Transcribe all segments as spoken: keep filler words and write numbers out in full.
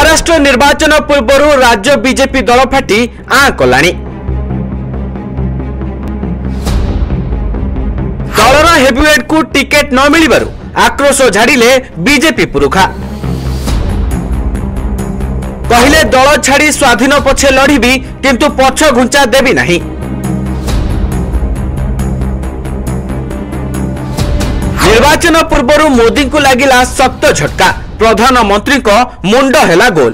महाराष्ट्र निर्वाचन पूर्व राज्य बीजेपी दल फाटी आ कलानी। दलर हेवीवेट को टिकेट न मिलिबारु आक्रोश झाड़िले बीजेपी पुरुखा। कहले दल छाड़ी स्वाधीन पछे लड़िबी किंतु पछ घुंचा देबी नहीं। निर्वाचन पूर्व मोदी को लगिला सख्त झटका। प्रधानमंत्री को मुंड हेला गोल।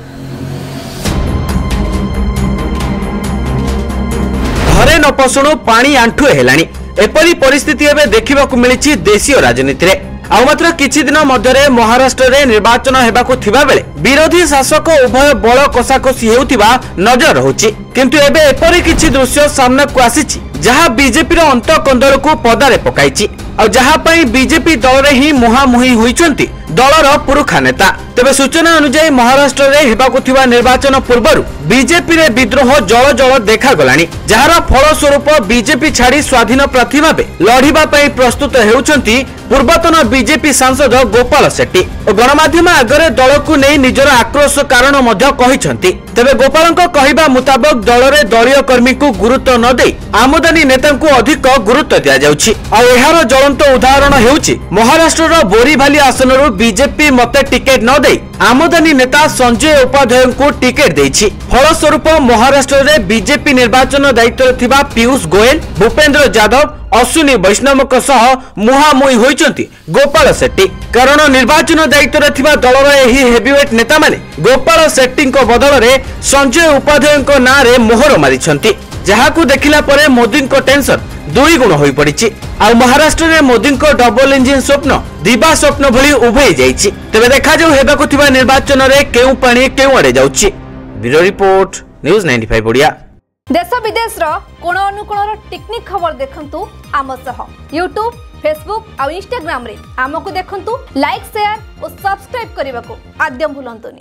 घरे न पसुणु पानी आंठुए हेलानी। एपरी परिस्थिति एबे देखिबाकू मिलिछि देशीय राजनीति रे। आ मात्र किछि दिन मध्यरे महाराष्ट्र रे निर्वाचन हेबाकू थिबा बेले विरोधी शासक उभय बळ कसाकसी हेउथिबा नजर रहउछि। किंतु एबे एपरी किछि दृश्य सामना को आसीछि जहा बीजेपी रो अंत कंदर को पदारे पकाइछि और जहा पई बीजेपी दल रे ही मुहामुही होइचंती दलर पुरुखा नेता। तेबे सूचना अनुसार महाराष्ट्र रे हेबाकू थिबा निर्वाचन पूर्वरु बीजेपी रे विद्रोह जल जल देखा गलानी। जहार फल स्वरूप बीजेपी छाड़ी स्वाधीन प्रार्थी भाबे लढिबा पई प्रस्तुत हेउचंती पूर्वतन बीजेपी सांसद गोपाल शेट्टी। गणमाध्यम आगरे दल को नहीं निजर आक्रोश कारण मध्य कहिसंती। तेबे गोपालଙ୍କ कहिबा मुताबिक दल रे दलीय कर्मी को गुरुत्व न दे आमदानी नेता को अधिक गुरुत्व दिया जाउछि। आ एहार ज्वलंत उदाहरण हेउछि महाराष्ट्र रो बोरीभाली आसनरु बीजेपी मते टिकेट न दे आमदानी नेता संजय उपाध्याय को टिकेट देछि। फलस्वरूप महाराष्ट्र रे बीजेपी निर्वाचन दायित्व थिबा पीयूष गोयल, भूपेंद्र यादव, अश्विनी वैष्णव सह मुहामुही होइचंती गोपाल शेट्टी। कारण निर्वाचन दायित्व थिबा दलर एही हेवीवेट नेता माने गोपाल शेट्टी को बदल रे संजय उपाध्याय को नाम रे मोहर मारिछंती। जहाकू देखिला परे मोदी को टेंशन दुई गुण होई पड़िछि। आ महाराष्ट्र रे मोदी को डबल इंजिन स्वप्न दिबा स्वप्न भली उभै जाइछि। तबे देखा जाऊ हेबाकू थिबा निर्वाचन रे केउ पानी केउ आडे जाउछि। Bureau report news ninety five Odia. देश विदेश रो कोण अनुकोण टेक्निक खबर देखंतु आम सह यूट्यूब, फेसबुक और इंस्टाग्राम रे आमको देखंतु। लाइक, शेयर और सब्सक्राइब करने को आद्यम भूलंतुनी।